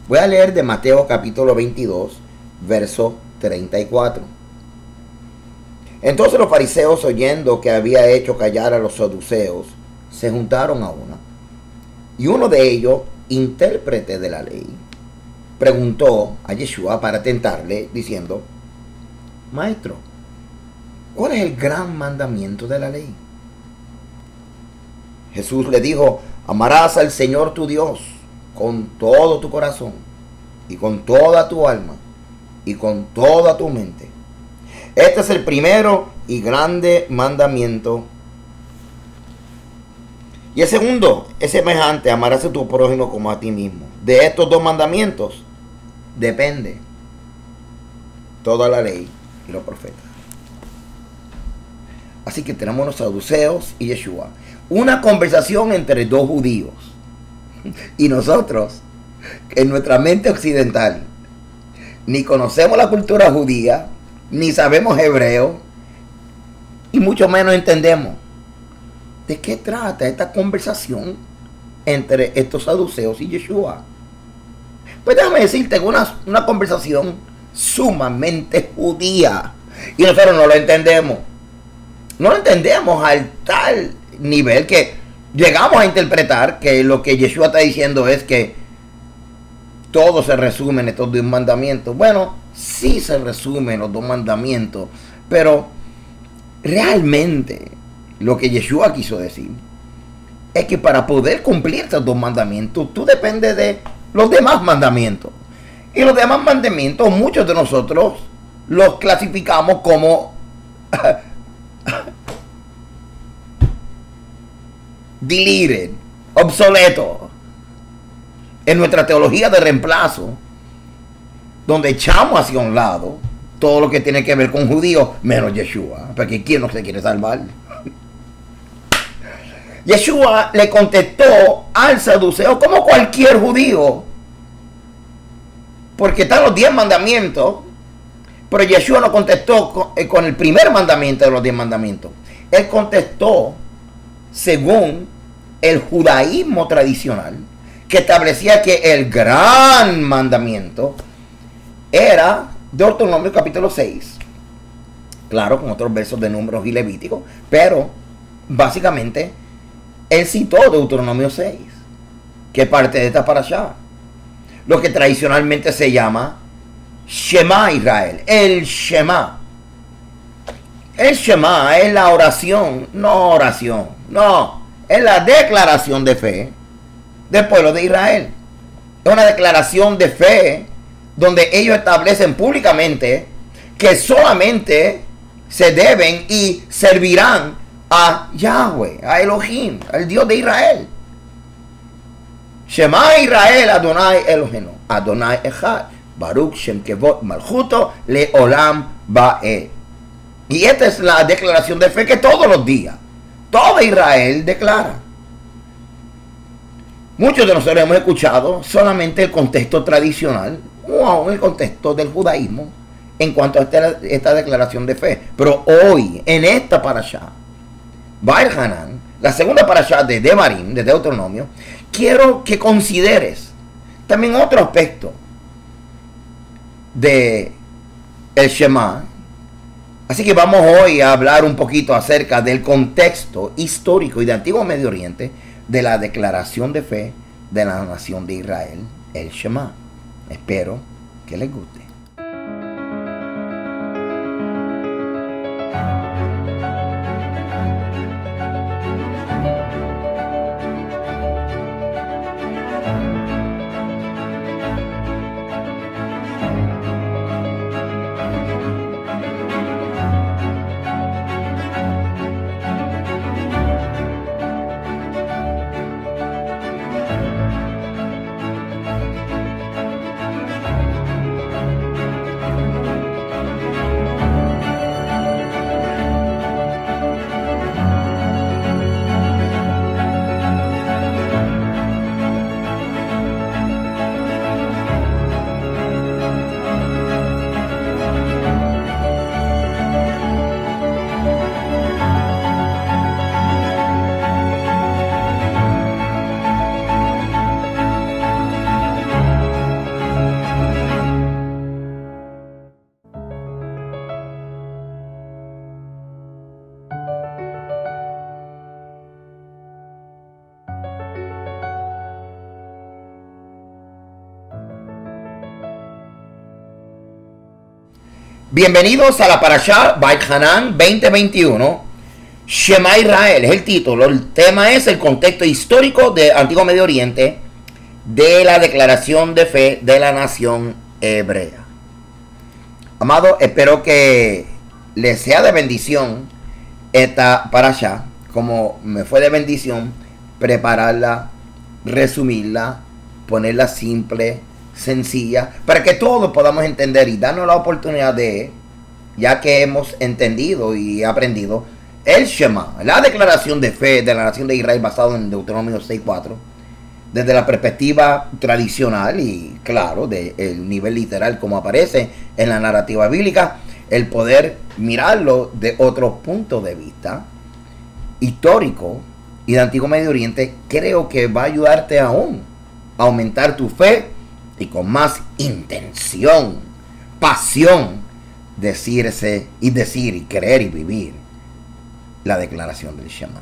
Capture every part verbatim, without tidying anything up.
Voy a leer de Mateo capítulo veintidós, verso treinta y cuatro. Entonces los fariseos, oyendo que había hecho callar a los saduceos, se juntaron a una. Y uno de ellos, intérprete de la ley, preguntó a Yeshua para tentarle, diciendo: Maestro, ¿cuál es el gran mandamiento de la ley? Jesús le dijo: amarás al Señor tu Dios con todo tu corazón, y con toda tu alma, y con toda tu mente. Este es el primero y grande mandamiento. Y el segundo es semejante: amarás a tu prójimo como a ti mismo. De estos dos mandamientos depende toda la ley y los profetas. Así que tenemos los saduceos y Yeshua. Una conversación entre dos judíos. Y nosotros, en nuestra mente occidental, ni conocemos la cultura judía, ni sabemos hebreo, y mucho menos entendemos de qué trata esta conversación entre estos saduceos y Yeshua. Pues déjame decirte, una, una conversación sumamente judía, y nosotros no lo entendemos. No lo entendemos al tal nivel que llegamos a interpretar que lo que Yeshua está diciendo es que todo se resume en estos dos mandamientos. Bueno, sí se resume en los dos mandamientos, pero realmente lo que Yeshua quiso decir es que para poder cumplir estos dos mandamientos, tú dependes de los demás mandamientos. Y los demás mandamientos, muchos de nosotros los clasificamos como deleted, obsoleto. En nuestra teología de reemplazo, donde echamos hacia un lado todo lo que tiene que ver con judíos, menos Yeshua, porque ¿quién no se quiere salvar? Yeshua le contestó al saduceo como cualquier judío, porque están los diez mandamientos, pero Yeshua no contestó con, con el primer mandamiento de los diez mandamientos. Él contestó según el judaísmo tradicional, que establecía que el gran mandamiento era Deuteronomio capítulo seis. Claro, con otros versos de Números y Levíticos, pero básicamente él citó Deuteronomio seis, que es parte de esta parashá, lo que tradicionalmente se llama Shema Israel, el Shema. El Shema es la oración, no oración, no, es la declaración de fe del pueblo de Israel. Es una declaración de fe donde ellos establecen públicamente que solamente se deben y servirán a Yahweh, a Elohim, al Dios de Israel. Shema Israel, Adonai Elohenu, Adonai Echad, Baruch Shem Kevod Malchuto Leolam Ba'e. Y esta es la declaración de fe que todos los días todo Israel declara. Muchos de nosotros hemos escuchado solamente el contexto tradicional o aún el contexto del judaísmo en cuanto a esta, esta declaración de fe. Pero hoy, en esta parashá, Baal Hanan, la segunda parashá de Devarim, de Deuteronomio, quiero que consideres también otro aspecto de el Shema. Así que vamos hoy a hablar un poquito acerca del contexto histórico y de Antiguo Medio Oriente de la declaración de fe de la nación de Israel, el Shema. Espero que les guste. Bienvenidos a la Parashá Va'etchanan veinte veintiuno. Shema Israel es el título. El tema es el contexto histórico del Antiguo Medio Oriente de la declaración de fe de la nación hebrea. Amado, espero que les sea de bendición esta Parashá, como me fue de bendición prepararla, resumirla, ponerla simple, sencilla, para que todos podamos entender y darnos la oportunidad de, ya que hemos entendido y aprendido el Shema, la declaración de fe de la nación de Israel basado en Deuteronomio seis cuatro, desde la perspectiva tradicional y claro, del nivel literal como aparece en la narrativa bíblica, el poder mirarlo de otro punto de vista histórico y de Antiguo Medio Oriente, creo que va a ayudarte aún a aumentar tu fe y con más intención, pasión, decirse y decir y creer y vivir la declaración del Shema.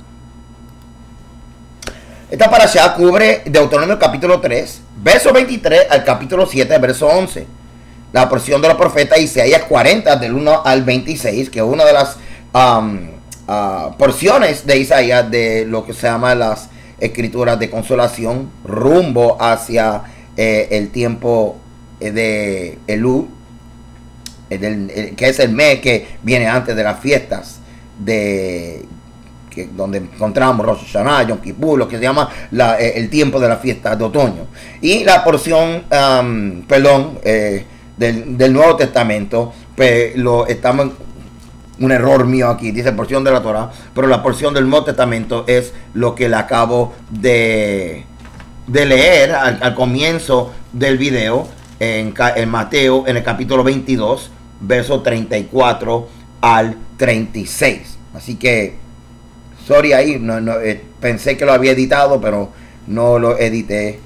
Esta parashá cubre Deuteronomio capítulo tres, verso veintitrés al capítulo siete, verso once. La porción de los profetas Isaías cuarenta, del uno al veintiséis, que es una de las um, uh, porciones de Isaías de lo que se llama las escrituras de consolación rumbo hacia eh, el tiempo de Elul, eh, del, eh, que es el mes que viene antes de las fiestas de que, donde encontramos Rosh Hashanah, Yom Kippur, lo que se llama la, eh, el tiempo de la fiesta de otoño, y la porción um, perdón eh, del, del Nuevo Testamento, pues lo estamos un error mío aquí, dice porción de la Torah, pero la porción del Nuevo Testamento es lo que le acabo de, de leer al, al comienzo del video en, en Mateo, en el capítulo veintidós, verso treinta y cuatro al treinta y seis. Así que, sorry ahí, no, no, eh, pensé que lo había editado, pero no lo edité.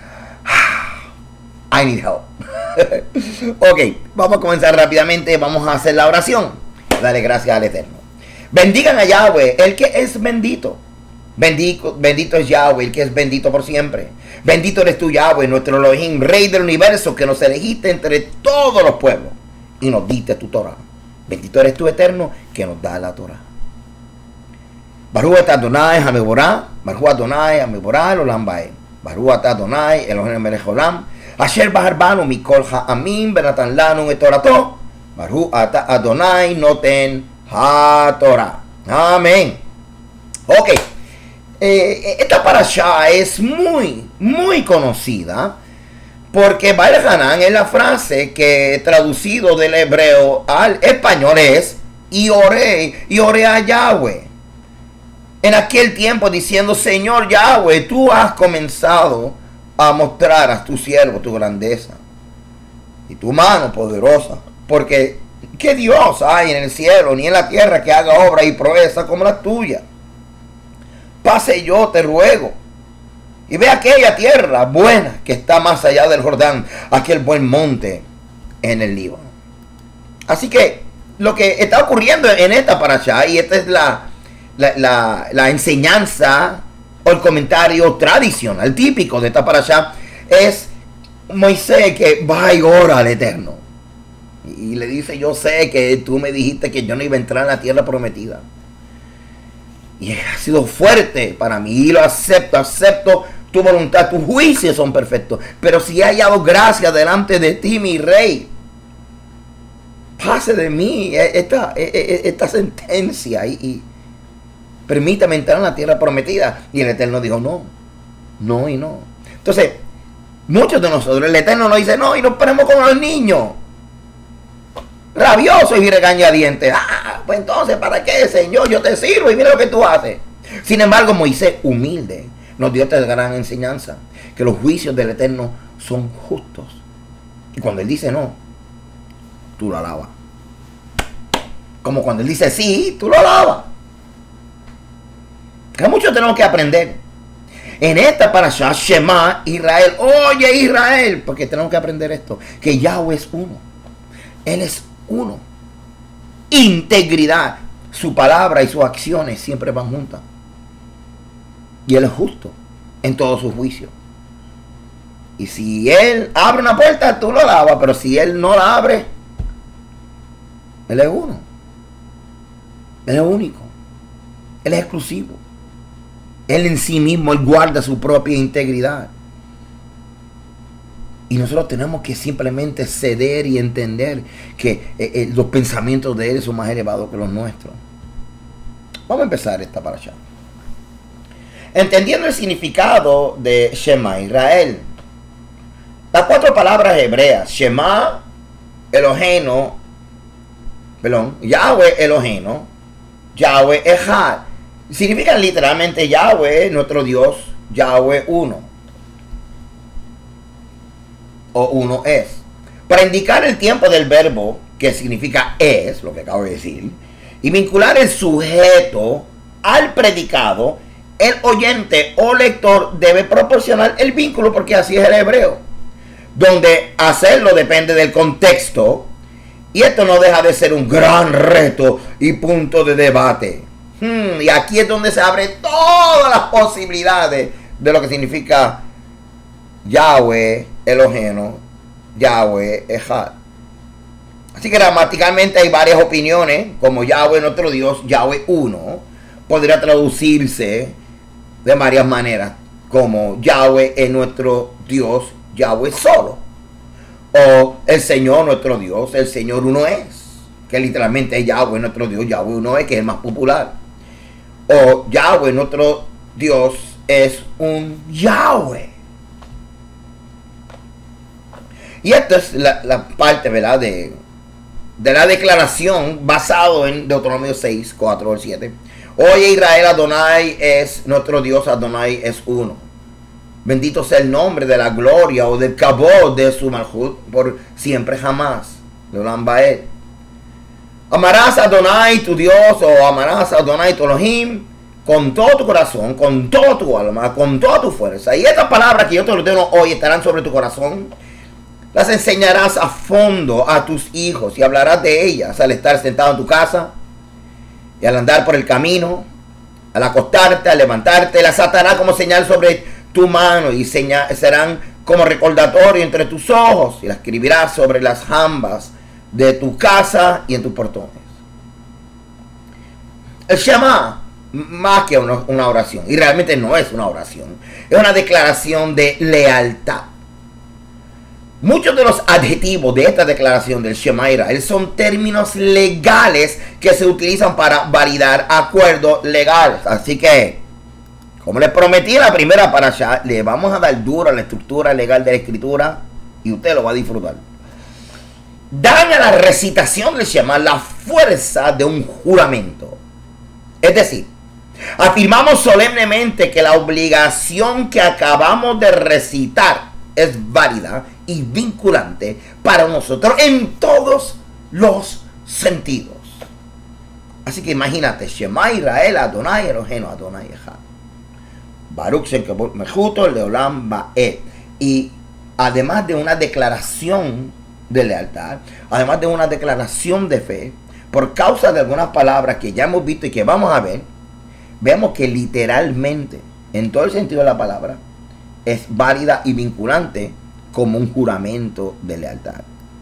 I need help. Ok, vamos a comenzar rápidamente, vamos a hacer la oración. Dale gracias al Eterno. Bendigan a Yahweh, el que es bendito. Bendito, bendito es Yahweh, el que es bendito por siempre. Bendito eres tú, Yahweh, nuestro Elohim, Rey del universo, que nos elegiste entre todos los pueblos y nos diste tu Torah. Bendito eres tú, Eterno, que nos da la Torah. Baruch atah Adonai hameborah, Baruch Adonai hameborah l'olam bae. Baruch atah Adonai Elohim melech olam, asher bahar banu mikol ha'amim benatan lanu et torato. Baruch atah Adonai noten ha-Torah. Amén. Ok. Eh, esta parashá es muy, muy conocida porque Va'etchanan es la frase que traducido del hebreo al español es y oré, y oré a Yahweh. En aquel tiempo diciendo, Señor Yahweh, tú has comenzado a mostrar a tu siervo tu grandeza y tu mano poderosa. Porque ¿qué Dios hay en el cielo ni en la tierra que haga obra y proeza como la tuya? Pase yo, te ruego, y ve aquella tierra buena que está más allá del Jordán, aquel buen monte en el Líbano. Así que lo que está ocurriendo en esta parashá, y esta es la, la, la, la enseñanza o el comentario tradicional, típico de esta parashá, es Moisés que va y ora al Eterno. Y le dice, yo sé que tú me dijiste que yo no iba a entrar en la tierra prometida. Y ha sido fuerte para mí. Y lo acepto, acepto tu voluntad. Tus juicios son perfectos. Pero si he hallado gracia delante de ti, mi rey, pase de mí esta, esta sentencia y, y permítame entrar en la tierra prometida. Y el Eterno dijo, no, no y no. Entonces, muchos de nosotros, el Eterno nos dice, no, y nos ponemos como los niños, rabiosos y regañadientes. Ah, pues entonces, ¿para qué, Señor? Yo te sirvo y mira lo que tú haces. Sin embargo, Moisés, humilde, nos dio esta gran enseñanza, que los juicios del Eterno son justos. Y cuando Él dice no, tú lo alabas. Como cuando Él dice sí, tú lo alabas. Que mucho tenemos que aprender. En esta parashá, Shema Israel, oye Israel, porque tenemos que aprender esto, que Yahweh es uno. Él es uno. Integridad. Su palabra y sus acciones siempre van juntas. Y Él es justo en todos sus juicios. Y si Él abre una puerta, tú lo alabas. Pero si Él no la abre, Él es uno. Él es único. Él es exclusivo. Él en sí mismo, Él guarda su propia integridad. Y nosotros tenemos que simplemente ceder y entender que eh, eh, los pensamientos de Él son más elevados que los nuestros. Vamos a empezar esta parasha. Entendiendo el significado de Shema Israel. Las cuatro palabras hebreas, Shema, Eloheinu, perdón, Yahweh Eloheinu, Yahweh Echad, significan literalmente Yahweh, nuestro Dios, Yahweh uno. O uno es. Para indicar el tiempo del verbo, que significa es, lo que acabo de decir, y vincular el sujeto al predicado, el oyente o lector debe proporcionar el vínculo, porque así es el hebreo, donde hacerlo depende del contexto, y esto no deja de ser un gran reto y punto de debate. Hmm, y aquí es donde se abren todas las posibilidades de lo que significa Yahweh Eloheinu, Yahweh Echad. Así que gramaticalmente hay varias opiniones, como Yahweh nuestro Dios, Yahweh uno, podría traducirse de varias maneras, como Yahweh es nuestro Dios, Yahweh solo, o el Señor nuestro Dios, el Señor uno es, que literalmente es Yahweh nuestro Dios, Yahweh uno es, que es el más popular, o Yahweh nuestro Dios es un Yahweh. Y esta es la, la parte, ¿verdad?, de, de la declaración basado en Deuteronomio seis, cuatro al siete. Oye Israel, Adonai es nuestro Dios, Adonai es uno. Bendito sea el nombre de la gloria o del kabod de su malhut por siempre jamás. Leolam Baed. Amarás a Adonai tu Dios, o amarás a Adonai tu Elohim con todo tu corazón, con toda tu alma, con toda tu fuerza. Y estas palabras que yo te ordeno hoy estarán sobre tu corazón. Las enseñarás a fondo a tus hijos y hablarás de ellas al estar sentado en tu casa y al andar por el camino, al acostarte, al levantarte. Las atarás como señal sobre tu mano y señal, serán como recordatorio entre tus ojos, y las escribirás sobre las jambas de tu casa y en tus portones. El Shema, más que una, una oración, y realmente no es una oración, es una declaración de lealtad. Muchos de los adjetivos de esta declaración del Shema Israel son términos legales que se utilizan para validar acuerdos legales. Así que, como les prometí en la primera parasha, le vamos a dar duro a la estructura legal de la escritura y usted lo va a disfrutar. Dan a la recitación del Shema la fuerza de un juramento. Es decir, afirmamos solemnemente que la obligación que acabamos de recitar es válida y vinculante para nosotros en todos los sentidos. Así que imagínate, Shema Israel, Adonai Eloheinu, Adonai Echad. Baruch Shem Kavod Mechuto Leolam Baed. Y además de una declaración de lealtad, además de una declaración de fe, por causa de algunas palabras que ya hemos visto y que vamos a ver, vemos que literalmente, en todo el sentido de la palabra, es válida y vinculante como un juramento de lealtad.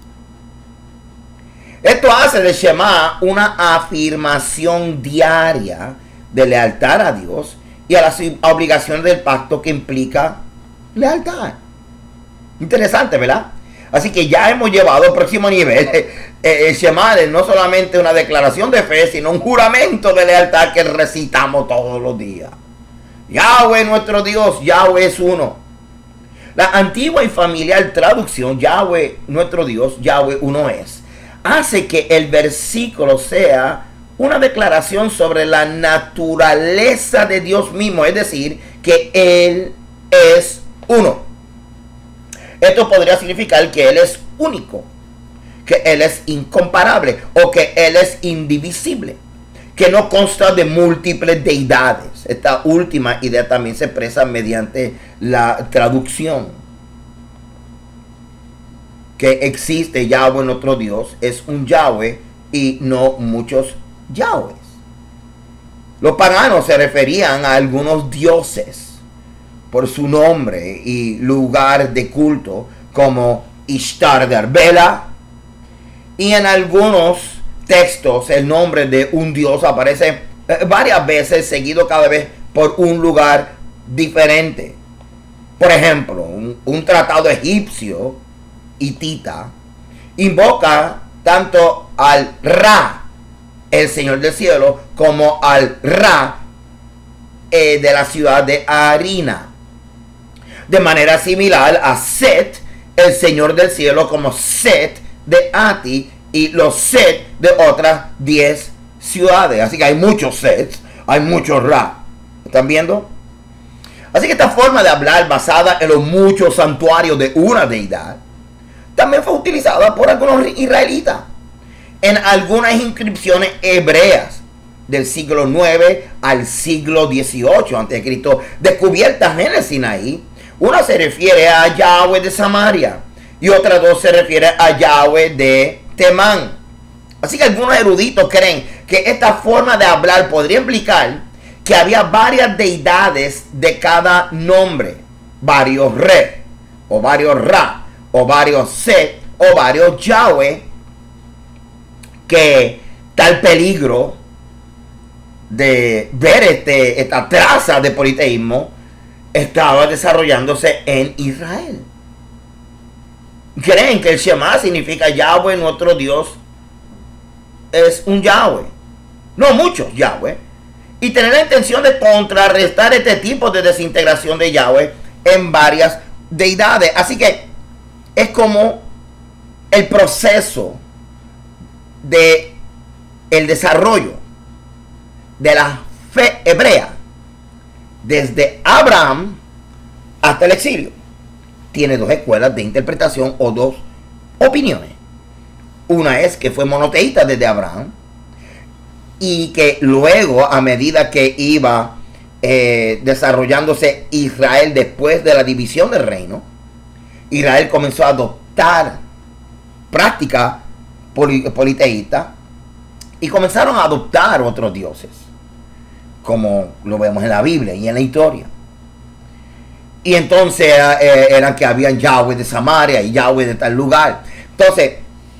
Esto hace de Shema una afirmación diaria de lealtad a Dios y a las obligaciones del pacto que implica lealtad. Interesante, ¿verdad? Así que ya hemos llevado al próximo nivel. El Shema es no solamente una declaración de fe, sino un juramento de lealtad que recitamos todos los días. Yahweh nuestro Dios, Yahweh es uno. La antigua y familiar traducción, Yahweh nuestro Dios, Yahweh uno es, hace que el versículo sea una declaración sobre la naturaleza de Dios mismo, es decir, que Él es uno. Esto podría significar que Él es único, que Él es incomparable o que Él es indivisible, que no consta de múltiples deidades. Esta última idea también se expresa mediante la traducción. Que existe Yahweh nuestro Dios, es un Yahweh y no muchos Yahwehs. Los paganos se referían a algunos dioses por su nombre y lugar de culto, como Ishtar de Arbela, y en algunos textos el nombre de un dios aparece eh, varias veces, seguido cada vez por un lugar diferente. Por ejemplo, un, un tratado egipcio, hitita, invoca tanto al Ra, el Señor del Cielo, como al Ra eh, de la ciudad de Arina. De manera similar a Set, el Señor del Cielo, como Set de Ati y los Set de otras diez ciudades. Así que hay muchos Sets, hay muchos Ra. ¿Están viendo? Así que esta forma de hablar basada en los muchos santuarios de una deidad también fue utilizada por algunos israelitas en algunas inscripciones hebreas del siglo nueve al siglo dieciocho antes de Cristo, descubiertas en el Sinaí. Una se refiere a Yahweh de Samaria y otras dos se refiere a Yahweh de Temán. Así que algunos eruditos creen que esta forma de hablar podría implicar que había varias deidades de cada nombre, varios Re, o varios Ra, o varios Set, o varios Yahweh, que tal peligro de ver este, esta traza de politeísmo estaba desarrollándose en Israel. Creen que el Shema significa Yahweh, nuestro Dios, es un Yahweh, no muchos Yahweh, y tener la intención de contrarrestar este tipo de desintegración de Yahweh en varias deidades. Así que es como el proceso de el desarrollo de la fe hebrea desde Abraham hasta el exilio. Tiene dos escuelas de interpretación o dos opiniones. Una es que fue monoteísta desde Abraham y que luego, a medida que iba eh, desarrollándose Israel después de la división del reino, Israel comenzó a adoptar práctica poli politeísta y comenzaron a adoptar otros dioses, como lo vemos en la Biblia y en la historia. Y entonces eh, eran que habían Yahweh de Samaria y Yahweh de tal lugar. Entonces,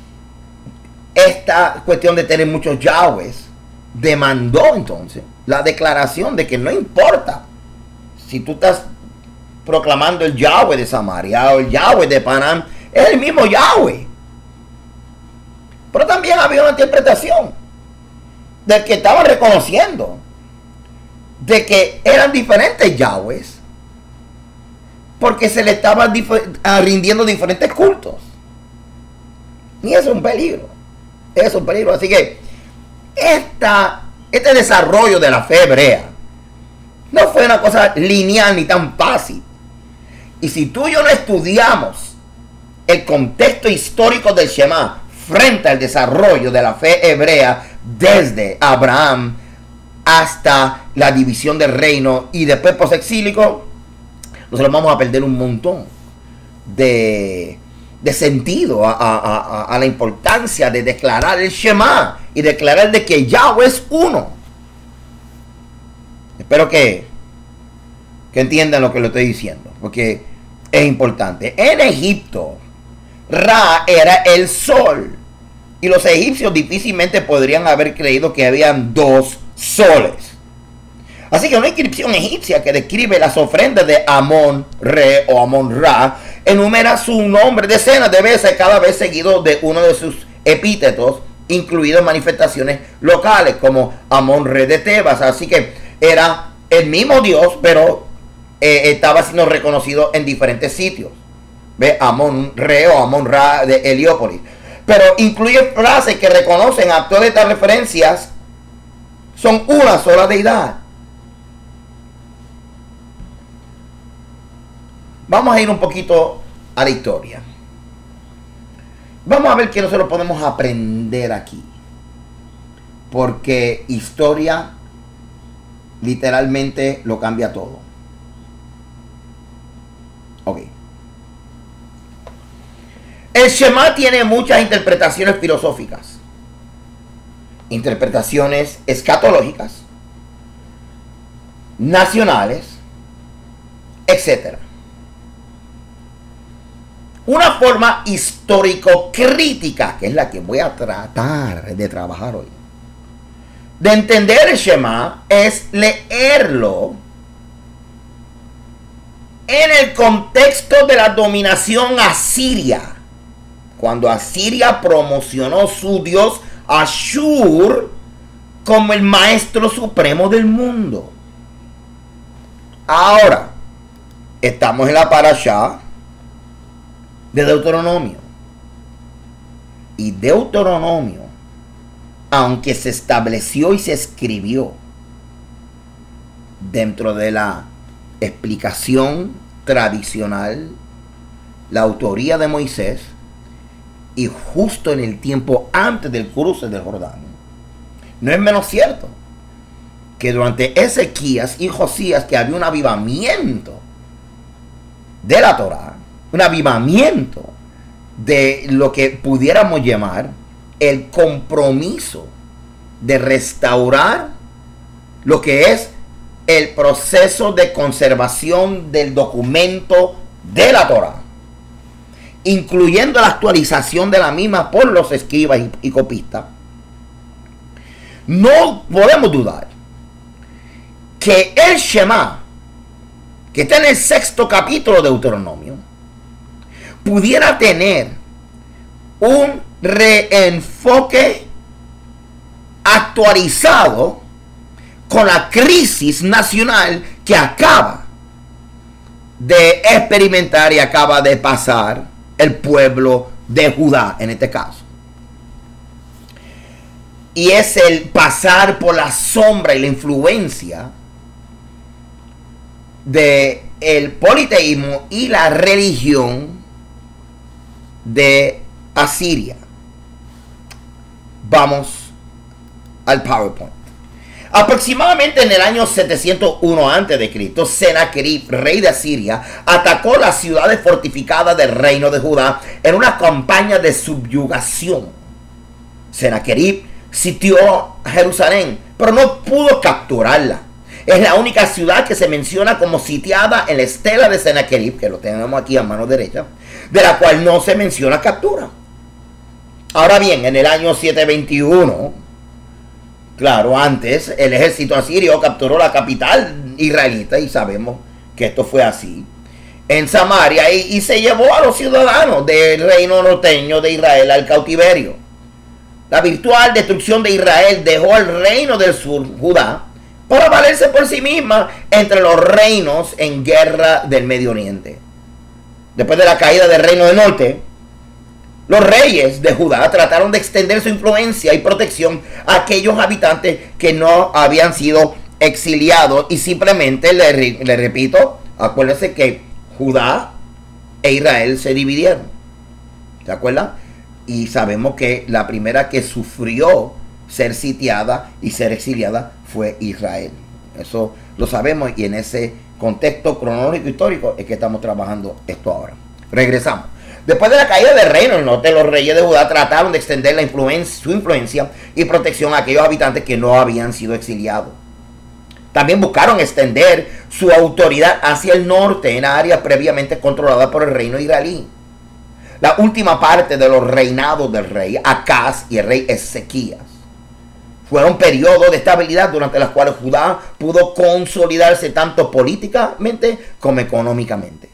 esta cuestión de tener muchos Yahwehs demandó entonces la declaración de que no importa si tú estás proclamando el Yahweh de Samaria o el Yahweh de Panam, es el mismo Yahweh. Pero también había una interpretación del que estaban reconociendo de que eran diferentes Yahwehs porque se le estaban rindiendo diferentes cultos. Y eso es un peligro. Eso es un peligro. Así que esta, este desarrollo de la fe hebrea no fue una cosa lineal ni tan fácil. Y si tú y yo no estudiamos el contexto histórico del Shema frente al desarrollo de la fe hebrea desde Abraham hasta la división del reino y después posexílico, nosotros vamos a perder un montón de, de sentido a, a, a, a la importancia de declarar el Shema y declarar de que Yahweh es uno. Espero que, que entiendan lo que le estoy diciendo, porque es importante. En Egipto, Ra era el sol, y los egipcios difícilmente podrían haber creído que habían dos soles. Así que una inscripción egipcia que describe las ofrendas de Amón-Re o Amón-Ra enumera su nombre decenas de veces, cada vez seguido de uno de sus epítetos, incluidos en manifestaciones locales como Amón-Re de Tebas. Así que era el mismo Dios, pero eh, estaba siendo reconocido en diferentes sitios. Ve, Amón-Re o Amón-Ra de Heliópolis. Pero incluye frases que reconocen a todas estas referencias son una sola deidad. Vamos a ir un poquito a la historia. Vamos a ver qué nosotros podemos aprender aquí. Porque historia literalmente lo cambia todo. Ok. El Shema tiene muchas interpretaciones filosóficas, interpretaciones escatológicas, nacionales, etcétera. Una forma histórico-crítica, que es la que voy a tratar de trabajar hoy, de entender el Shema, es leerlo en el contexto de la dominación asiria. Cuando Asiria promocionó su dios Ashur como el maestro supremo del mundo. Ahora, estamos en la parashá de Deuteronomio. Y Deuteronomio, aunque se estableció y se escribió dentro de la explicación tradicional, la autoría de Moisés, y justo en el tiempo antes del cruce del Jordán, no es menos cierto que durante Ezequías y Josías, que había un avivamiento de la Torá, un avivamiento de lo que pudiéramos llamar el compromiso de restaurar lo que es el proceso de conservación del documento de la Torá, incluyendo la actualización de la misma por los escribas y, y copistas. No podemos dudar que el Shema, que está en el sexto capítulo de Deuteronomio, pudiera tener un reenfoque actualizado con la crisis nacional que acaba de experimentar y acaba de pasar el pueblo de Judá en este caso. Y es el pasar por la sombra y la influencia de el politeísmo y la religión de Asiria. Vamos al PowerPoint. Aproximadamente en el año setecientos uno antes de Cristo, Sennacherib, rey de Asiria, atacó las ciudades fortificadas del reino de Judá en una campaña de subyugación. Sennacherib sitió Jerusalén, pero no pudo capturarla. Es la única ciudad que se menciona como sitiada en la estela de Sennacherib, que lo tenemos aquí a mano derecha, de la cual no se menciona captura. Ahora bien, en el año setecientos veintiuno, claro, antes el ejército asirio capturó la capital israelita, y sabemos que esto fue así, en Samaria, y, y se llevó a los ciudadanos del reino norteño de Israel al cautiverio. La virtual destrucción de Israel dejó al reino del sur, Judá, para valerse por sí misma entre los reinos en guerra del Medio Oriente. Después de la caída del reino del norte, los reyes de Judá trataron de extender su influencia y protección a aquellos habitantes que no habían sido exiliados, y simplemente, le, le repito, acuérdense que Judá e Israel se dividieron. ¿Se acuerdan? Y sabemos que la primera que sufrió ser sitiada y ser exiliada fue Israel. Eso lo sabemos, y en ese contexto cronológico histórico es que estamos trabajando esto ahora. Regresamos. Después de la caída del reino del norte, los reyes de Judá trataron de extender la influencia, su influencia y protección a aquellos habitantes que no habían sido exiliados. También buscaron extender su autoridad hacia el norte, en áreas previamente controladas por el reino israelí. La última parte de los reinados del rey Acaz y el rey Ezequías fueron periodos de estabilidad durante los cuales Judá pudo consolidarse tanto políticamente como económicamente.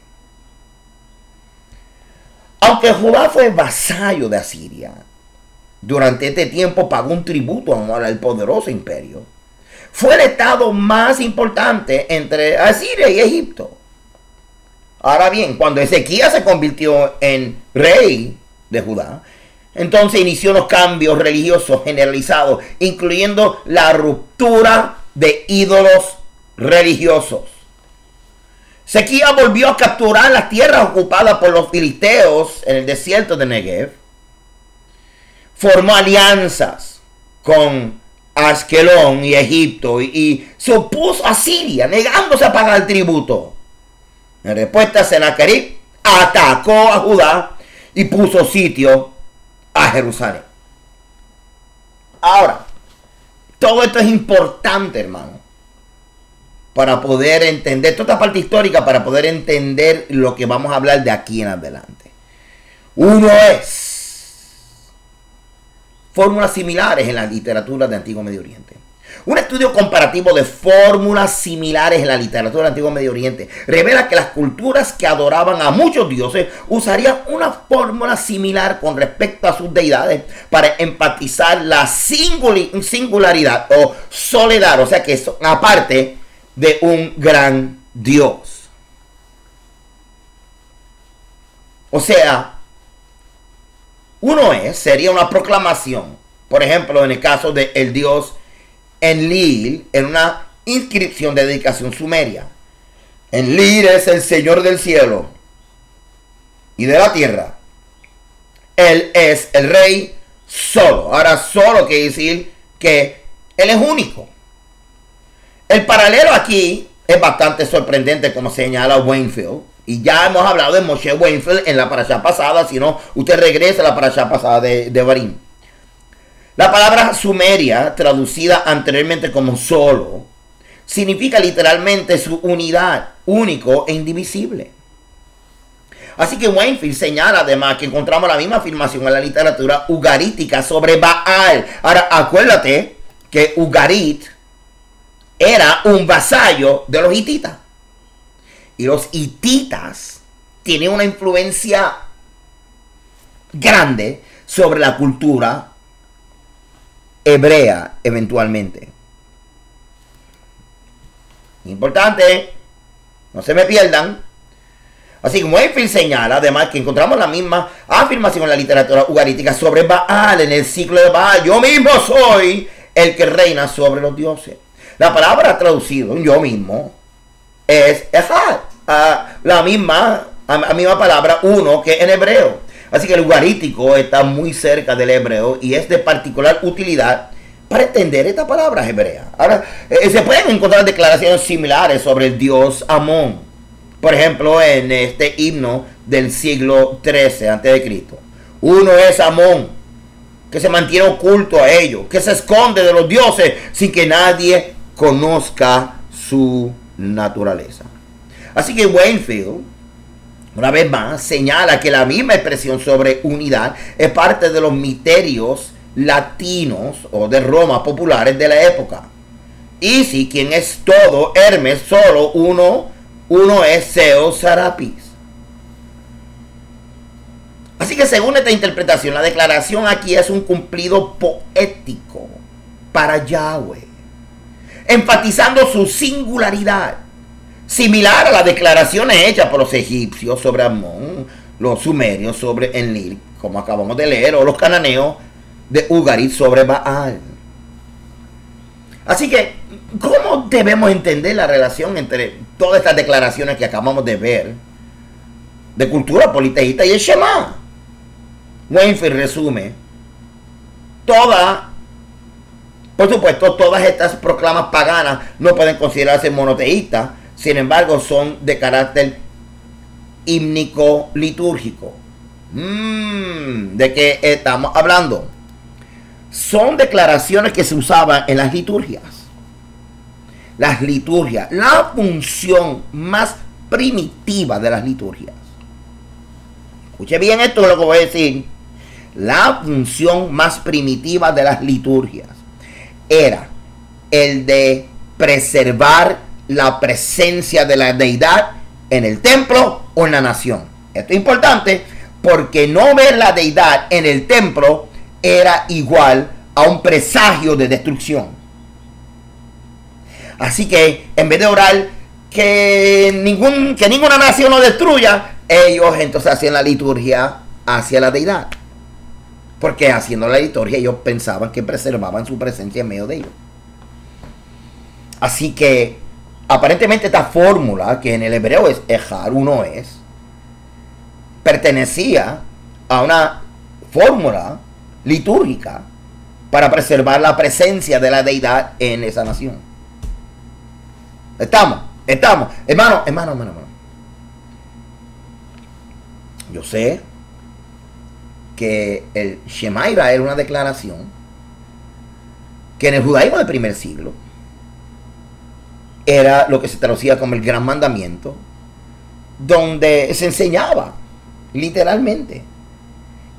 Aunque Judá fue vasallo de Asiria, durante este tiempo pagó un tributo anual al poderoso imperio. Fue el estado más importante entre Asiria y Egipto. Ahora bien, cuando Ezequías se convirtió en rey de Judá, entonces inició los cambios religiosos generalizados, incluyendo la ruptura de ídolos religiosos. Ezequías volvió a capturar las tierras ocupadas por los filisteos en el desierto de Negev. Formó alianzas con Askelón y Egipto, y, y se opuso a Siria, negándose a pagar el tributo. En respuesta, Sennacherib atacó a Judá y puso sitio a Jerusalén. Ahora, todo esto es importante, hermano, para poder entender toda esta parte histórica, para poder entender lo que vamos a hablar de aquí en adelante. Uno es fórmulas similares en la literatura de Antiguo Medio Oriente. Un estudio comparativo de fórmulas similares en la literatura del Antiguo Medio Oriente revela que las culturas que adoraban a muchos dioses usarían una fórmula similar con respecto a sus deidades para enfatizar la singularidad o soledad, o sea que son aparte de un gran Dios. O sea, uno es, sería una proclamación, por ejemplo, en el caso del de dios Enlil, en una inscripción de dedicación sumeria. Enlil es el Señor del cielo y de la tierra. Él es el rey solo. Ahora, solo quiere decir que Él es único. El paralelo aquí es bastante sorprendente, como señala Wakefield. Y ya hemos hablado de Moshe Wakefield en la parashá pasada. Si no, usted regresa a la parashá pasada de, de Barim. La palabra sumeria, traducida anteriormente como solo, significa literalmente su unidad, único e indivisible. Así que Wakefield señala además que encontramos la misma afirmación en la literatura ugarítica sobre Baal. Ahora, acuérdate que Ugarit era un vasallo de los hititas. Y los hititas tienen una influencia grande sobre la cultura hebrea eventualmente. Importante, no se me pierdan. Así que Wakefield señala además que encontramos la misma afirmación en la literatura ugarítica sobre Baal en el ciclo de Baal. Yo mismo soy el que reina sobre los dioses. La palabra traducido yo mismo es Ejad, uh, la misma, la misma palabra uno que en hebreo. Así que el ugarítico está muy cerca del hebreo y es de particular utilidad para entender esta palabra hebrea. Ahora, eh, se pueden encontrar declaraciones similares sobre el dios Amón. Por ejemplo, en este himno del siglo trece antes de Cristo. Uno es Amón, que se mantiene oculto a ellos, que se esconde de los dioses sin que nadie conozca su naturaleza. Así que Wakefield, una vez más, señala que la misma expresión sobre unidad es parte de los misterios latinos o de Roma populares de la época. Isi, quien es todo, Hermes, solo uno, uno es Zeus Serapis. Así que según esta interpretación, la declaración aquí es un cumplido poético para Yahweh, enfatizando su singularidad, similar a las declaraciones hechas por los egipcios sobre Amón, los sumerios sobre Enlil, como acabamos de leer, o los cananeos de Ugarit sobre Baal. Así que, ¿cómo debemos entender la relación entre todas estas declaraciones que acabamos de ver de cultura politeísta y el Shema? Wakefield resume toda, por supuesto, todas estas proclamas paganas no pueden considerarse monoteístas. Sin embargo, son de carácter hímnico litúrgico. Mm, ¿De qué estamos hablando? Son declaraciones que se usaban en las liturgias. Las liturgias, la función más primitiva de las liturgias. Escuche bien esto lo que voy a decir. La función más primitiva de las liturgias era el de preservar la presencia de la deidad en el templo o en la nación. Esto es importante porque no ver la deidad en el templo era igual a un presagio de destrucción. Así que en vez de orar que, ningún, que ninguna nación lo destruya, ellos entonces hacían la liturgia hacia la deidad. Porque haciendo la liturgia ellos pensaban que preservaban su presencia en medio de ellos. Así que aparentemente esta fórmula, que en el hebreo es Ejad, uno es, pertenecía a una fórmula litúrgica para preservar la presencia de la deidad en esa nación. Estamos, estamos, hermano, hermano, hermano, hermano. Yo sé que el Shema Israel era una declaración que en el judaísmo del primer siglo era lo que se traducía como el gran mandamiento, donde se enseñaba literalmente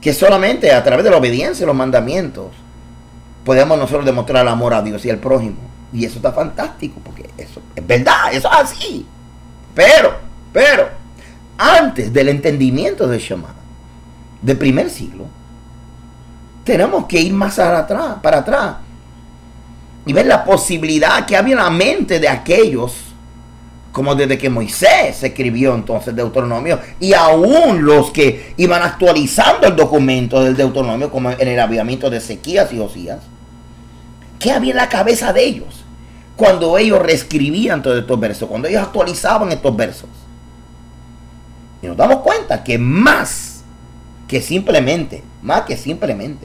que solamente a través de la obediencia a los mandamientos podemos nosotros demostrar el amor a Dios y al prójimo. Y eso está fantástico, porque eso es verdad, eso es así. Pero, pero, antes del entendimiento del Shema, del primer siglo, tenemos que ir más atrás, para atrás, y ver la posibilidad que había en la mente de aquellos, como desde que Moisés escribió entonces Deuteronomio, y aún los que iban actualizando el documento del Deuteronomio, como en el avivamiento de Ezequías y Josías, ¿qué había en la cabeza de ellos cuando ellos reescribían todos estos versos, cuando ellos actualizaban estos versos? Y nos damos cuenta que más que simplemente, más que simplemente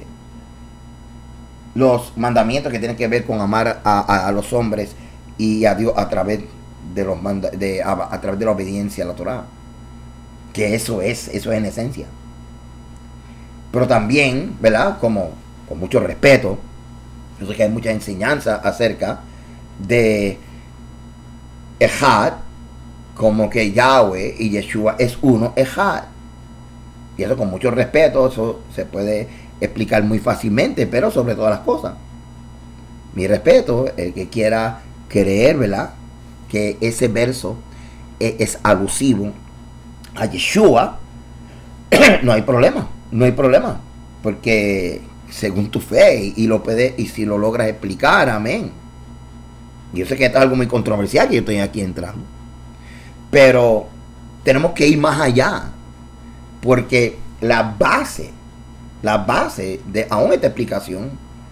los mandamientos que tienen que ver con amar a, a, a los hombres y a Dios a través de los manda, de, a, a través de la obediencia a la Torá, que eso es, eso es en esencia. Pero también, ¿verdad? Como con mucho respeto, yo sé que hay mucha enseñanza acerca de Ejad, como que Yahweh y Yeshua es uno, Ejad. Y eso con mucho respeto, eso se puede explicar muy fácilmente, pero sobre todas las cosas, mi respeto, el que quiera creer, ¿verdad?, que ese verso es, es alusivo a Yeshua, no hay problema, no hay problema, porque según tu fe, y lo puedes, y si lo logras explicar, amén. Yo sé que esto es algo muy controversial, que yo estoy aquí entrando, pero tenemos que ir más allá, porque la base, la base de aún esta explicación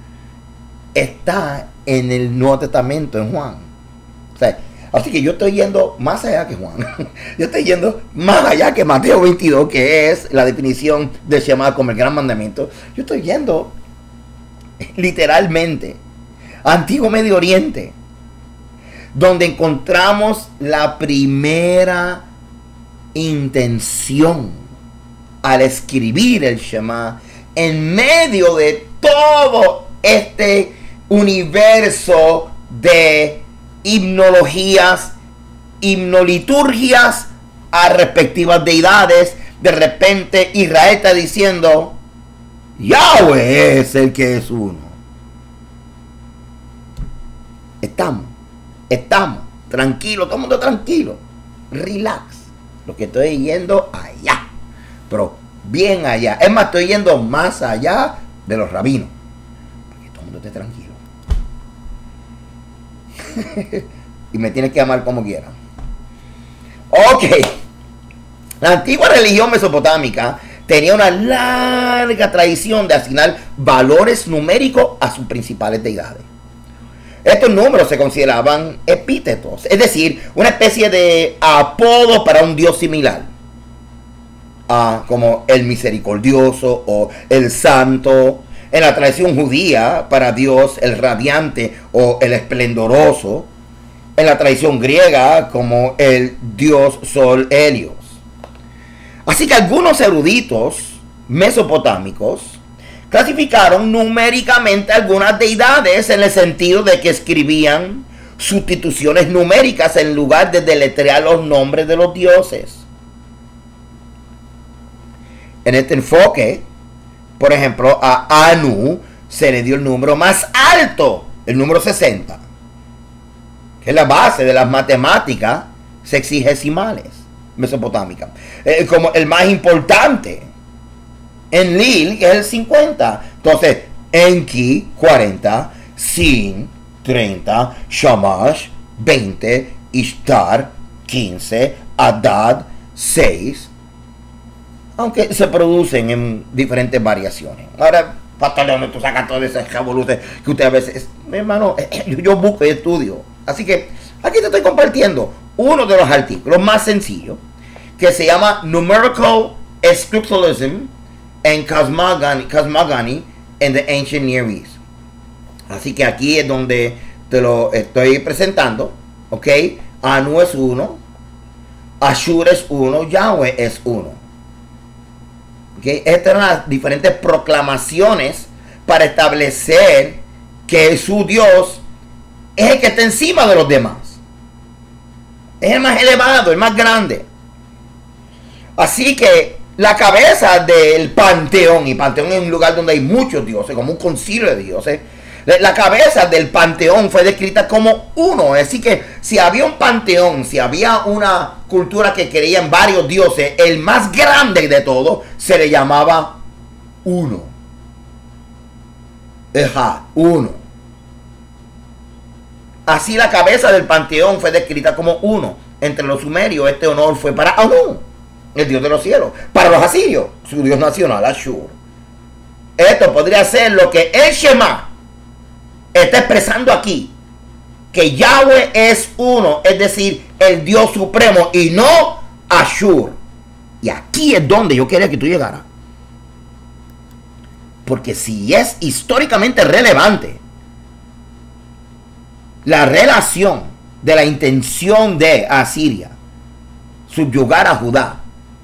está en el Nuevo Testamento, en Juan. O sea, así que yo estoy yendo más allá que Juan. Yo estoy yendo más allá que Mateo veintidós, que es la definición del Shema como el gran mandamiento. Yo estoy yendo literalmente a Antiguo Medio Oriente, donde encontramos la primera intención al escribir el Shema en medio de todo este universo de himnologías, himnoliturgias a respectivas deidades. De repente Israel está diciendo: Yahweh es el que es uno. Estamos, estamos tranquilos, todo el mundo tranquilo, relax. Lo que estoy yendo allá, pero bien allá. Es más, estoy yendo más allá de los rabinos, para que todo el mundo esté tranquilo. Y me tienes que amar como quiera. Ok. La antigua religión mesopotámica tenía una larga tradición de asignar valores numéricos a sus principales deidades. Estos números se consideraban epítetos, es decir, una especie de apodo para un dios similar, ah, como el misericordioso o el santo. En la tradición judía, para Dios el radiante o el esplendoroso. En la tradición griega, como el dios Sol Helios. Así que algunos eruditos mesopotámicos clasificaron numéricamente algunas deidades, en el sentido de que escribían sustituciones numéricas en lugar de deletrear los nombres de los dioses. En este enfoque, por ejemplo, a Anu se le dio el número más alto, el número sesenta, que es la base de las matemáticas sexagesimales mesopotámicas, eh, como el más importante. Enlil, que es el cincuenta. Entonces, Enki, cuarenta, Sin, treinta, Shamash, veinte, Ishtar, quince, Adad, seis. Aunque se producen en diferentes variaciones. Ahora, Pastor León, tú sacas todas esas revoluciones que usted a veces... Mi hermano, yo, yo busco y estudio. Así que aquí te estoy compartiendo uno de los artículos más sencillos, que se llama Numerical Scripturalism and Cosmogony, Cosmogony in the Ancient Near East. Así que aquí es donde te lo estoy presentando. Ok, Anu es uno, Ashur es uno, Yahweh es uno. Okay. Estas eran las diferentes proclamaciones para establecer que su Dios es el que está encima de los demás. Es el más elevado, el más grande. Así que la cabeza del panteón, y panteón es un lugar donde hay muchos dioses, como un concilio de dioses. La cabeza del panteón fue descrita como uno. Así que si había un panteón, si había una cultura que creía en varios dioses, el más grande de todos se le llamaba uno. Ejá, uno. Así la cabeza del panteón fue descrita como uno. Entre los sumerios este honor fue para Anu, el dios de los cielos. Para los asirios, su dios nacional, Ashur. Esto podría ser lo que el Shema está expresando aquí, que Yahweh es uno, es decir, el Dios supremo y no Ashur. Y aquí es donde yo quería que tú llegaras. Porque si es históricamente relevante la relación de la intención de Asiria subyugar a Judá,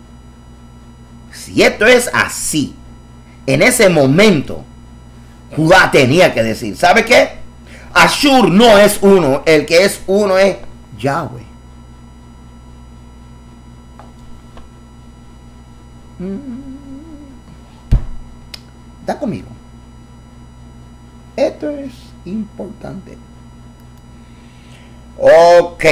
si esto es así, en ese momento Judá tenía que decir, ¿sabe qué? Ashur no es uno, el que es uno es Yahweh. ¿Está conmigo? Esto es importante. Ok.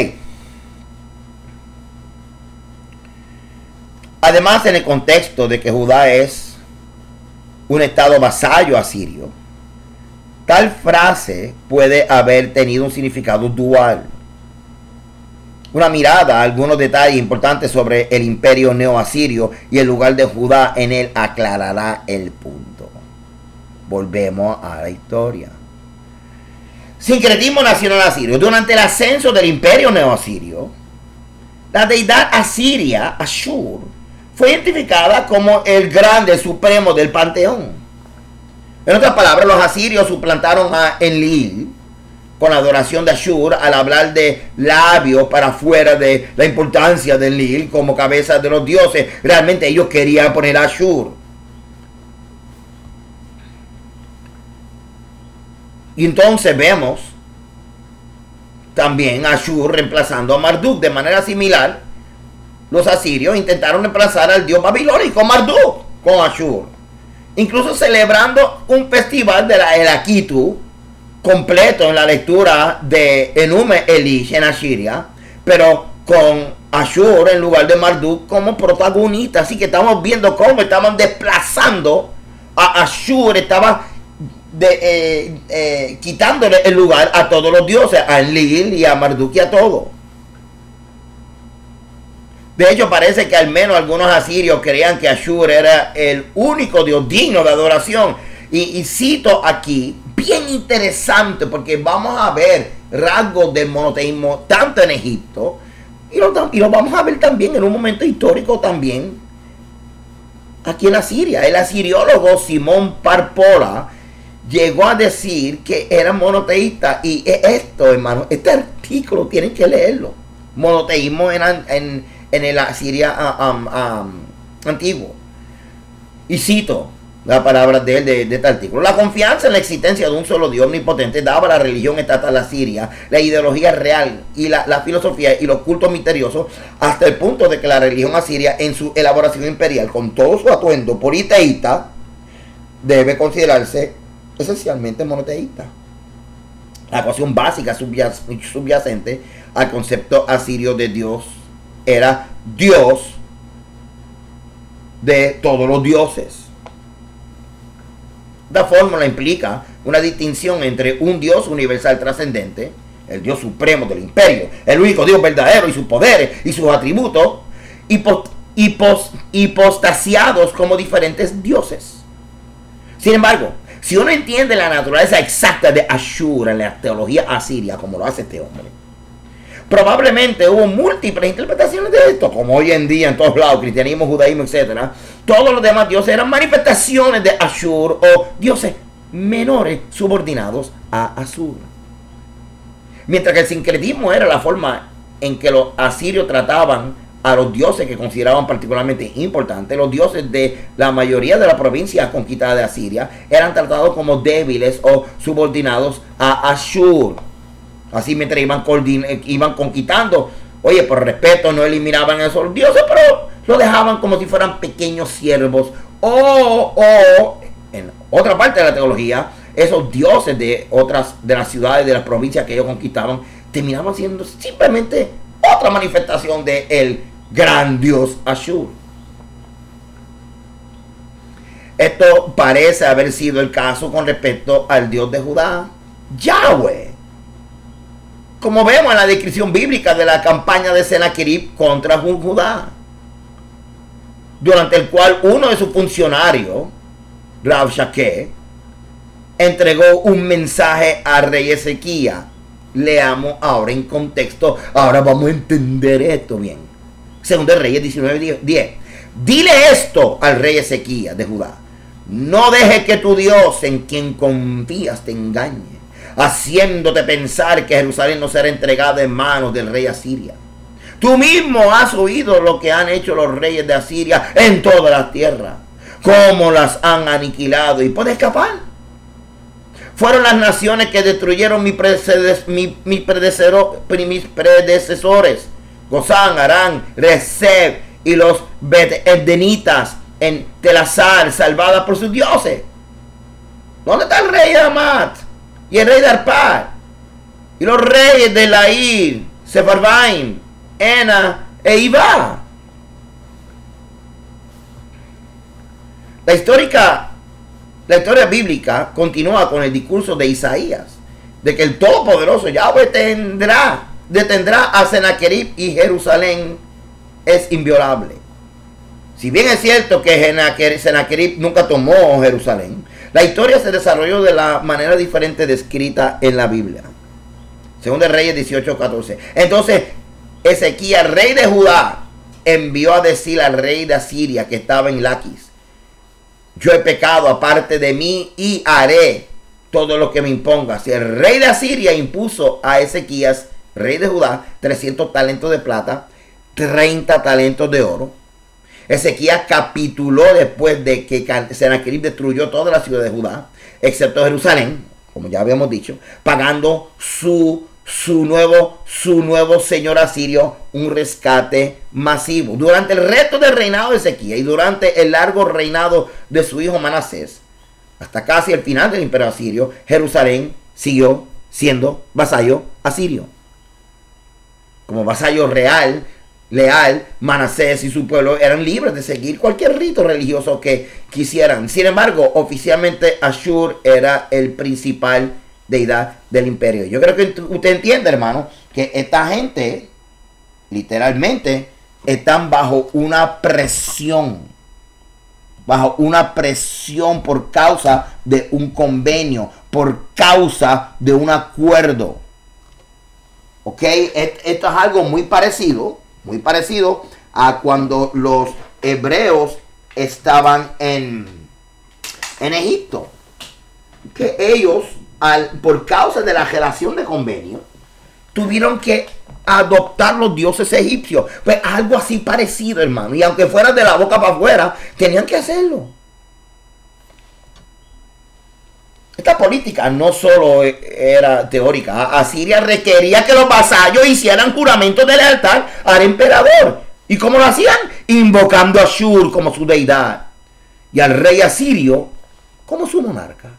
Además, en el contexto de que Judá es un estado vasallo asirio, tal frase puede haber tenido un significado dual. Una mirada a algunos detalles importantes sobre el imperio neoasirio y el lugar de Judá en él aclarará el punto. Volvemos a la historia. Sincretismo nacional asirio. Durante el ascenso del imperio neoasirio, la deidad asiria, Ashur, fue identificada como el grande supremo del panteón. En otras palabras, los asirios suplantaron a Enlil con la adoración de Ashur al hablar de labios para afuera de la importancia de Enlil como cabeza de los dioses. Realmente ellos querían poner a Ashur. Y entonces vemos también a Ashur reemplazando a Marduk. De manera similar, los asirios intentaron reemplazar al dios babilónico Marduk con Ashur, incluso celebrando un festival de la Elakitu completo en la lectura de Enume Elish en Asiria, pero con Ashur en lugar de Marduk como protagonista. Así que estamos viendo cómo estaban desplazando a Ashur, estaba de, eh, eh, quitándole el lugar a todos los dioses, a Enlil y a Marduk y a todos. De hecho, parece que al menos algunos asirios creían que Ashur era el único dios digno de adoración. Y, y cito aquí, bien interesante, porque vamos a ver rasgos del monoteísmo tanto en Egipto, y lo, y lo vamos a ver también en un momento histórico también aquí en Asiria. El asiriólogo Simón Parpora llegó a decir que era monoteísta. Y esto, hermano, este artículo tienen que leerlo. Monoteísmo en, en, en el Asiria um, um, antiguo. Y cito la palabra de él de, de este artículo. La confianza en la existencia de un solo Dios omnipotente daba a la religión estatal asiria la ideología real y la, la filosofía y los cultos misteriosos, hasta el punto de que la religión asiria en su elaboración imperial, con todo su atuendo politeísta, debe considerarse esencialmente monoteísta. La ecuación básica subyacente al concepto asirio de Dios era Dios de todos los dioses. Esta fórmula implica una distinción entre un Dios universal trascendente, el Dios supremo del imperio, el único Dios verdadero y sus poderes y sus atributos, hipostasiados como diferentes dioses. Sin embargo, si uno entiende la naturaleza exacta de Ashur en la teología asiria, como lo hace este hombre, probablemente hubo múltiples interpretaciones de esto, como hoy en día en todos lados, cristianismo, judaísmo, etcétera. Todos los demás dioses eran manifestaciones de Ashur o dioses menores subordinados a Ashur. Mientras que el sincretismo era la forma en que los asirios trataban a los dioses que consideraban particularmente importantes, los dioses de la mayoría de las provincias conquistadas de Asiria eran tratados como débiles o subordinados a Ashur. Así mientras iban, iban conquistando, oye, por respeto no eliminaban a esos dioses, pero lo dejaban como si fueran pequeños siervos. O, o en otra parte de la teología, esos dioses de otras de las ciudades, de las provincias que ellos conquistaban, terminaban siendo simplemente otra manifestación de el gran dios Ashur. Esto parece haber sido el caso con respecto al Dios de Judá, Yahweh. Como vemos en la descripción bíblica de la campaña de Sennacherib contra Judá, durante el cual uno de sus funcionarios, Rabshakeh, entregó un mensaje al rey Ezequías. Leamos ahora en contexto. Ahora vamos a entender esto bien. Segundo de Reyes diecinueve, diez. Dile esto al rey Ezequías de Judá: no dejes que tu Dios, en quien confías, te engañe, haciéndote pensar que Jerusalén no será entregada en manos del rey Asiria. Tú mismo has oído lo que han hecho los reyes de Asiria en toda la tierra, cómo las han aniquilado, y puedes escapar. Fueron las naciones que destruyeron mi predecesor, mi, mi predecesor, mis predecesores, Gozán, Arán, Rezeb y los Bet-Edenitas en Telasar, salvadas por sus dioses. ¿Dónde está el rey de Amat y el rey de Arpad y los reyes de Lair, Sefarvaim, Ena e Iba? La histórica, la historia bíblica continúa con el discurso de Isaías de que el Todopoderoso Yahweh tendrá, detendrá a Sennacherib y Jerusalén es inviolable. Si bien es cierto que Sennacherib nunca tomó Jerusalén, la historia se desarrolló de la manera diferente descrita en la Biblia. Según de Reyes dieciocho, catorce. Entonces Ezequías, rey de Judá, envió a decir al rey de Asiria que estaba en Laquis: yo he pecado aparte de mí y haré todo lo que me imponga. Si el rey de Asiria impuso a Ezequías, rey de Judá, trescientos talentos de plata, treinta talentos de oro, Ezequías capituló después de que Sennacherib destruyó toda la ciudad de Judá, excepto Jerusalén, como ya habíamos dicho, pagando su, su, nuevo, su nuevo señor asirio un rescate masivo. Durante el resto del reinado de Ezequías y durante el largo reinado de su hijo Manasés, hasta casi el final del imperio asirio, Jerusalén siguió siendo vasallo asirio. Como vasallo real, leal, Manasés y su pueblo eran libres de seguir cualquier rito religioso que quisieran. Sin embargo, oficialmente Ashur era el principal deidad del imperio. Yo creo que usted entiende, hermano, que esta gente literalmente están bajo una presión, bajo una presión por causa de un convenio, por causa de un acuerdo. Ok, esto es algo muy parecido, muy parecido a cuando los hebreos estaban en, en Egipto. Que ellos, al, por causa de la relación de convenio, tuvieron que adoptar los dioses egipcios. Pues algo así parecido, hermano. Y aunque fuera de la boca para afuera, tenían que hacerlo. Esta política no solo era teórica. Asiria requería que los vasallos hicieran juramento de lealtad al emperador. ¿Y cómo lo hacían? Invocando a Ashur como su deidad y al rey asirio como su monarca.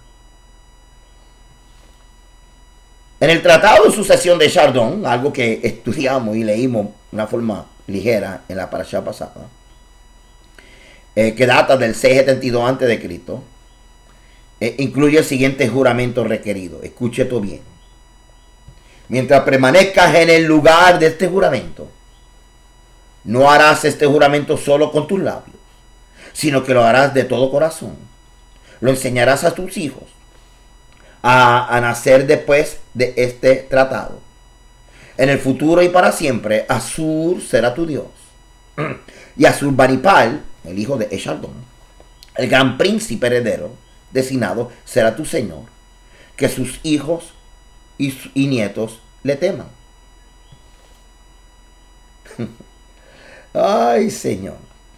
En el Tratado de Sucesión de Chardon, algo que estudiamos y leímos de una forma ligera en la parashá pasada, eh, que data del seiscientos setenta y dos antes de Cristo, eh, incluye el siguiente juramento requerido. Escuche esto bien. Mientras permanezcas en el lugar de este juramento, no harás este juramento solo con tus labios, sino que lo harás de todo corazón. Lo enseñarás a tus hijos a, a nacer después de este tratado. En el futuro y para siempre, Asur será tu Dios. Y Asurbanipal, el hijo de Eshaldón, el gran príncipe heredero designado, será tu señor. Que sus hijos y, y nietos le teman. Ay, Señor.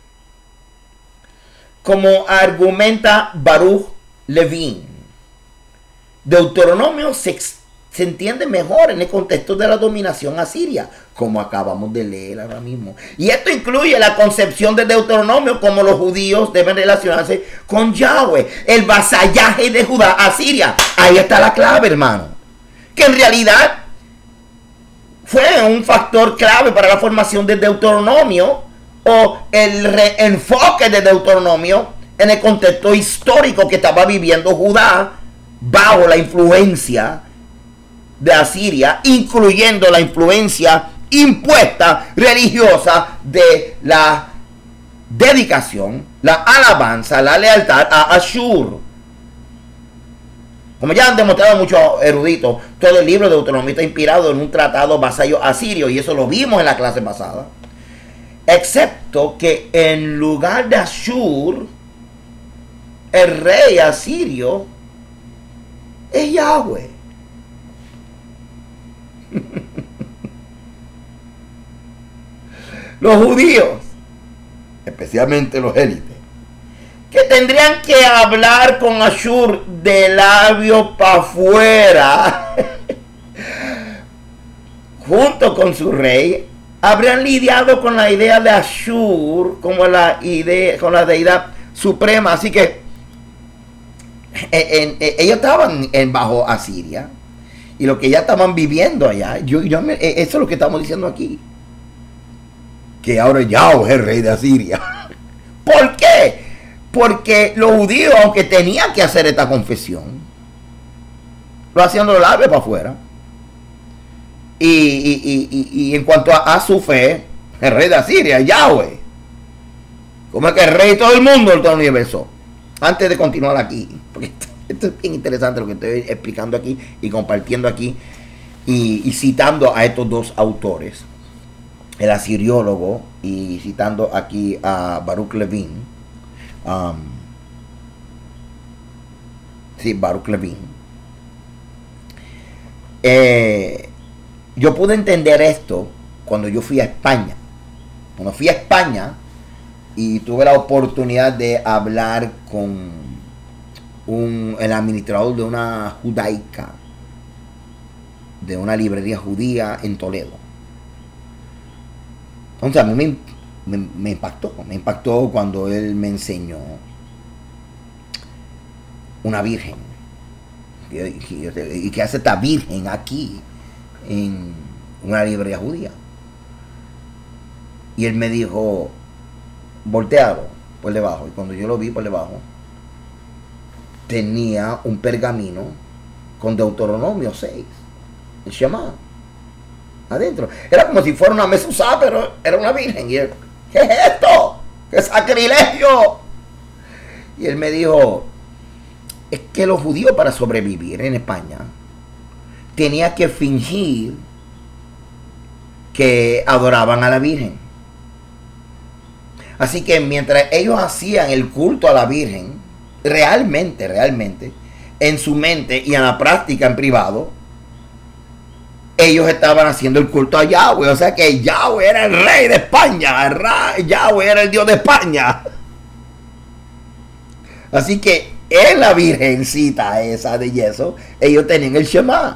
Como argumenta Baruch Levin, Deuteronomio se entiende mejor en el contexto de la dominación asiria, como acabamos de leer ahora mismo. Y esto incluye la concepción de Deuteronomio, como los judíos deben relacionarse con Yahweh. El vasallaje de Judá a Siria. Ahí está la clave, hermano. Que en realidad fue un factor clave para la formación de Deuteronomio, o el reenfoque de Deuteronomio en el contexto histórico que estaba viviendo Judá bajo la influencia de Asiria, incluyendo la influencia impuesta religiosa de la dedicación, la alabanza, la lealtad a Ashur. Como ya han demostrado muchos eruditos, todo el libro de Deuteronomio está inspirado en un tratado vasallo asirio, y eso lo vimos en la clase pasada. Excepto que en lugar de Ashur, el rey asirio es Yahweh. Los judíos, especialmente los élites, que tendrían que hablar con Ashur de labio para afuera, junto con su rey, habrían lidiado con la idea de Ashur como la idea, con la deidad suprema. Así que en, en, ellos estaban en bajo Asiria, y lo que ya estaban viviendo allá, yo, yo me, eso es lo que estamos diciendo aquí, que ahora Yahweh es el rey de Asiria. ¿Por qué? Porque los judíos, aunque tenían que hacer esta confesión, lo hacían los labios para afuera. Y, y, y, y en cuanto a, a su fe, el rey de Asiria, Yahweh, como es que el rey de todo el mundo, de todo el universo. Antes de continuar aquí, porque esto, esto es bien interesante lo que estoy explicando aquí y compartiendo aquí, y, y citando a estos dos autores, el asiriólogo, y citando aquí a Baruch Levin. Um, sí, Baruch Levin. Eh, yo pude entender esto cuando yo fui a España. Cuando fui a España y tuve la oportunidad de hablar con un, el administrador de una judaica, de una librería judía en Toledo. Entonces a mí me, me, me impactó, me impactó cuando él me enseñó una virgen. Y, y, y que hace esta virgen aquí en una librería judía. Y él me dijo, voltealo por debajo. Y cuando yo lo vi por debajo, tenía un pergamino con Deuteronomio seis, el Shema, adentro. Era como si fuera una mezuzá, pero era una virgen. Y él, ¿qué es esto? ¡Qué sacrilegio! Y él me dijo, es que los judíos, para sobrevivir en España, tenían que fingir que adoraban a la Virgen. Así que mientras ellos hacían el culto a la Virgen, realmente, realmente, en su mente y en la práctica en privado, ellos estaban haciendo el culto a Yahweh. O sea que Yahweh era el rey de España, el rey, Yahweh era el Dios de España. Así que en la virgencita esa de yeso, ellos tenían el Shema.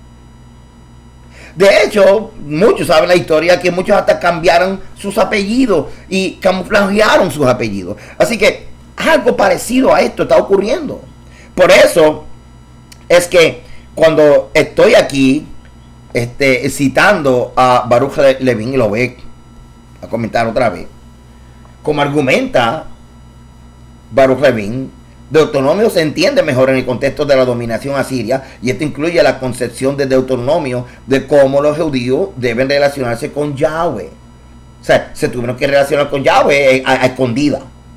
De hecho, muchos saben la historia, que muchos hasta cambiaron sus apellidos y camuflajearon sus apellidos. Así que algo parecido a esto está ocurriendo. Por eso es que cuando estoy aquí este, citando a Baruch Levin, y lo voy a comentar otra vez, como argumenta Baruch Levin, Deuteronomio se entiende mejor en el contexto de la dominación asiria, y esto incluye la concepción de Deuteronomio de cómo los judíos deben relacionarse con Yahweh. O sea, se tuvieron que relacionar con Yahweh a, a escondida.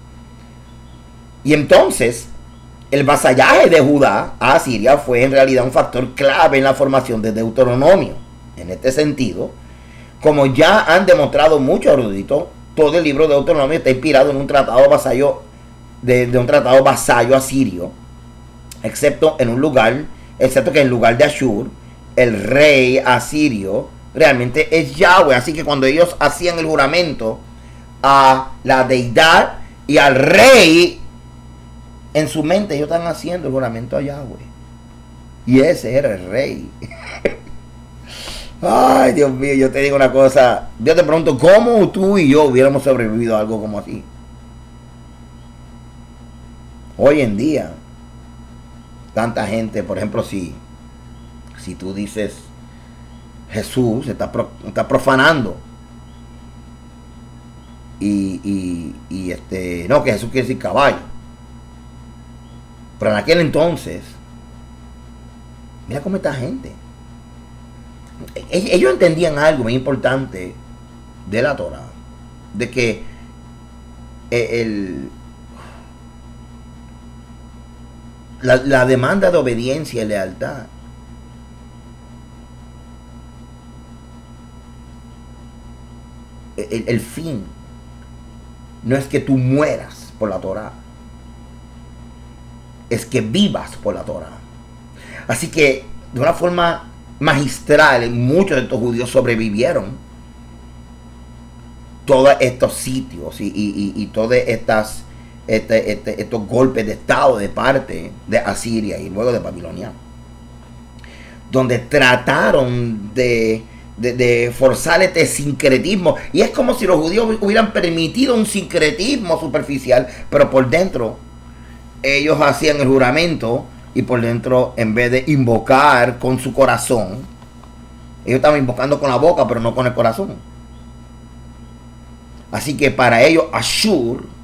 Y entonces, el vasallaje de Judá a Asiria fue en realidad un factor clave en la formación de Deuteronomio. En este sentido, como ya han demostrado muchos eruditos, todo el libro de Deuteronomio está inspirado en un tratado vasallo De, de un tratado vasallo asirio, excepto en un lugar, excepto que en lugar de Ashur, el rey asirio realmente es Yahweh. Así que cuando ellos hacían el juramento a la deidad y al rey, en su mente ellos están haciendo el juramento a Yahweh. Y ese era el rey. Ay, Dios mío, yo te digo una cosa. Yo te pregunto, ¿cómo tú y yo hubiéramos sobrevivido a algo como así? Hoy en día, tanta gente, por ejemplo, si, si tú dices Jesús, está, pro, está profanando. Y, y, y este, no, que Jesús quiere decir caballo. Pero en aquel entonces, mira cómo esta gente. Ellos entendían algo muy importante de la Torah, de que el, la, la demanda de obediencia y lealtad el, el fin no es que tú mueras por la Torah, es que vivas por la Torah. Así que de una forma magistral, muchos de estos judíos sobrevivieron todos estos sitios y, y, y, y todos estas, este, este, estos golpes de estado de parte de Asiria y luego de Babilonia, donde trataron de, de, de forzar este sincretismo. Y es como si los judíos hubieran permitido un sincretismo superficial, pero por dentro ellos hacían el juramento. Y por dentro, en vez de invocar con su corazón, ellos estaban invocando con la boca, pero no con el corazón. Así que para ellos, Ashur